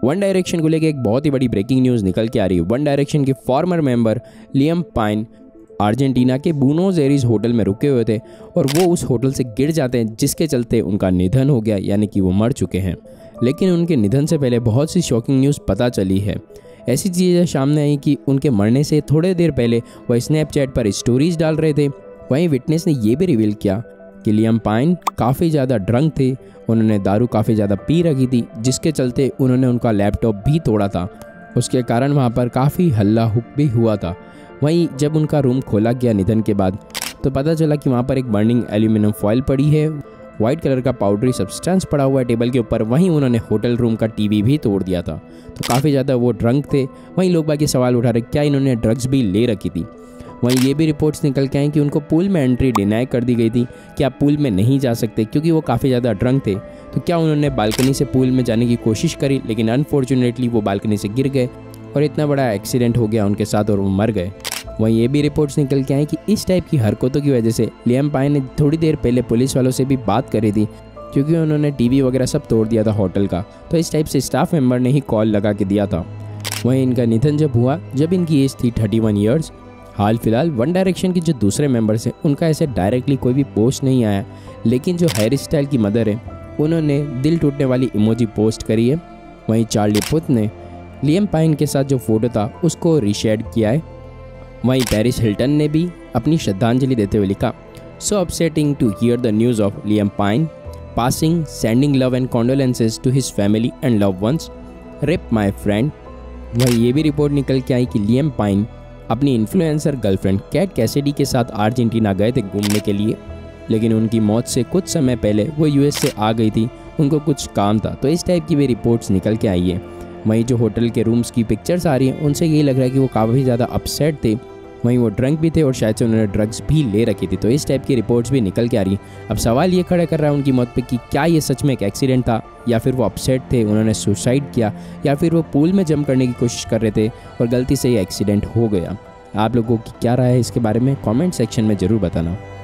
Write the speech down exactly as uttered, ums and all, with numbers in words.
One direction को लेकर एक बहुत ही बड़ी ब्रेकिंग न्यूज़ निकल के आ रही है। वन डायरेक्शन के former member Liam Payne Argentina के बुनोस एरीज होटल में रुके हुए थे और वो उस होटल से गिर जाते हैं, जिसके चलते उनका निधन हो गया, यानी कि वो मर चुके हैं। लेकिन उनके निधन से पहले बहुत सी शॉकिंग न्यूज़ पता चली है। ऐसी चीज़ें सामने आई कि उनके मरने से थोड़े देर पहले वह स्नैपचैट पर स्टोरीज डाल रहे थे। वहीं विटनेस ने ये भी रिवील किया कि लियम पाइन काफ़ी ज़्यादा ड्रंक थे, उन्होंने दारू काफ़ी ज़्यादा पी रखी थी, जिसके चलते उन्होंने उनका लैपटॉप भी तोड़ा था। उसके कारण वहाँ पर काफ़ी हल्ला हुक भी हुआ था। वहीं जब उनका रूम खोला गया निधन के बाद तो पता चला कि वहाँ पर एक बर्निंग एल्यूमिनियम फॉइल पड़ी है, वाइट कलर का पाउडरी सब्सटेंस पड़ा हुआ है टेबल के ऊपर। वहीं उन्होंने होटल रूम का टीवी भी तोड़ दिया था। तो काफ़ी ज़्यादा वो ड्रंक थे। वहीं लोग बाकी सवाल उठा रहे क्या इन्होंने ड्रग्स भी ले रखी थी। वहीं ये भी रिपोर्ट्स निकल के आई कि उनको पूल में एंट्री डिनाई कर दी गई थी कि आप पूल में नहीं जा सकते, क्योंकि वो काफ़ी ज़्यादा ड्रंक थे। तो क्या उन्होंने बालकनी से पूल में जाने की कोशिश करी, लेकिन अनफॉर्चुनेटली वो बालकनी से गिर गए और इतना बड़ा एक्सीडेंट हो गया उनके साथ और वो मर गए। वहीं ये भी रिपोर्ट्स निकल के आई कि इस टाइप की हरकतों की वजह से लियम पाइन ने थोड़ी देर पहले पुलिस वालों से भी बात करी थी, क्योंकि उन्होंने टीवी वगैरह सब तोड़ दिया था होटल का। तो इस टाइप से स्टाफ मेंबर ने ही कॉल लगा के दिया था। वहीं इनका निधन जब हुआ जब इनकी एज थी थर्टी वन ईयर्स। हाल फिलहाल वन डायरेक्शन के जो दूसरे मेंबर्स हैं उनका ऐसे डायरेक्टली कोई भी पोस्ट नहीं आया, लेकिन जो हैरी स्टाइल की मदर है उन्होंने दिल टूटने वाली इमोजी पोस्ट करी है। वहीं चार्ली पुथ ने लियम पाइन के साथ जो फोटो था उसको रीशेयर किया है। वहीं पेरिस हिल्टन ने भी अपनी श्रद्धांजलि देते हुए लिखा, so upsetting to hear the news of Liam Payne passing, sending love and condolences to his family and loved ones, RIP my friend. वहीं ये भी रिपोर्ट निकल के आई कि लियम पाइन अपनी इन्फ्लुएंसर गर्लफ्रेंड कैट कैसिडी के साथ अर्जेंटीना गए थे घूमने के लिए, लेकिन उनकी मौत से कुछ समय पहले वो यूएस से आ गई थी, उनको कुछ काम था। तो इस टाइप की भी रिपोर्ट्स निकल के आई है। वहीं जो होटल के रूम्स की पिक्चर्स आ रही हैं उनसे यही लग रहा है कि वो काफ़ी ज़्यादा अपसेट थे। वहीं वो ड्रंक भी थे और शायद से उन्होंने ड्रग्स भी ले रखी थी। तो इस टाइप की रिपोर्ट्स भी निकल के आ रही हैं। अब सवाल ये खड़ा कर रहा है उनकी मौत पे कि क्या ये सच में एक एक्सीडेंट था, या फिर वो अपसेट थे, उन्होंने सुसाइड किया, या फिर वो पूल में जंप करने की कोशिश कर रहे थे और गलती से ये एक्सीडेंट हो गया। आप लोगों की क्या राय है इसके बारे में कमेंट सेक्शन में ज़रूर बताना।